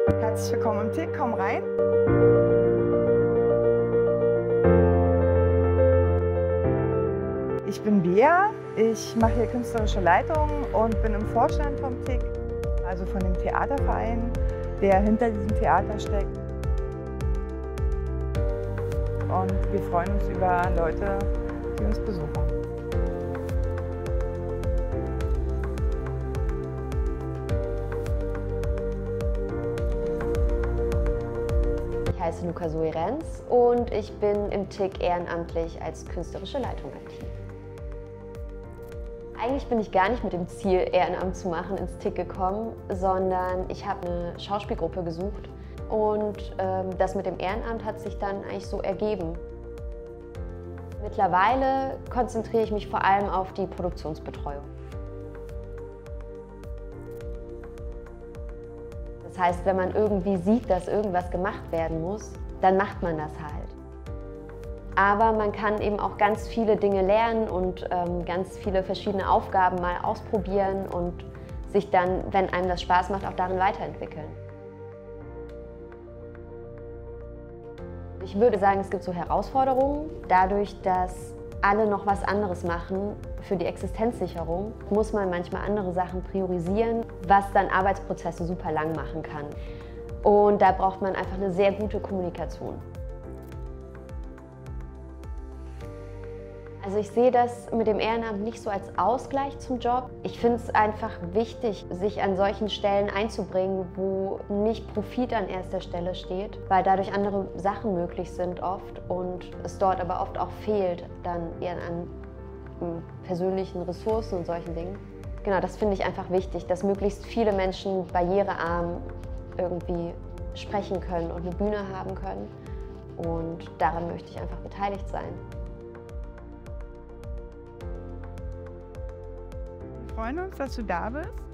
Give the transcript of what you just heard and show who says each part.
Speaker 1: Herzlich willkommen im TIC, komm rein. Ich bin Bea, ich mache hier künstlerische Leitung und bin im Vorstand vom TIC, also von dem Theaterverein, der hinter diesem Theater steckt. Und wir freuen uns über Leute, die uns besuchen.
Speaker 2: Ich heiße Luca Zoe Renz und ich bin im TIC ehrenamtlich als künstlerische Leitung aktiv. Eigentlich bin ich gar nicht mit dem Ziel, Ehrenamt zu machen, ins TIC gekommen, sondern ich habe eine Schauspielgruppe gesucht und das mit dem Ehrenamt hat sich dann eigentlich so ergeben. Mittlerweile konzentriere ich mich vor allem auf die Produktionsbetreuung. Das heißt, wenn man irgendwie sieht, dass irgendwas gemacht werden muss, dann macht man das halt. Aber man kann eben auch ganz viele Dinge lernen und ganz viele verschiedene Aufgaben mal ausprobieren und sich dann, wenn einem das Spaß macht, auch darin weiterentwickeln. Ich würde sagen, es gibt so Herausforderungen. Dadurch, dass alle noch was anderes machen für die Existenzsicherung, muss man manchmal andere Sachen priorisieren, was dann Arbeitsprozesse super lang machen kann. Und da braucht man einfach eine sehr gute Kommunikation. Also ich sehe das mit dem Ehrenamt nicht so als Ausgleich zum Job. Ich finde es einfach wichtig, sich an solchen Stellen einzubringen, wo nicht Profit an erster Stelle steht, weil dadurch andere Sachen möglich sind oft und es dort aber oft auch fehlt dann eher an persönlichen Ressourcen und solchen Dingen. Genau, das finde ich einfach wichtig, dass möglichst viele Menschen barrierearm irgendwie sprechen können und eine Bühne haben können und daran möchte ich einfach beteiligt sein.
Speaker 1: Wir freuen uns, dass du da bist.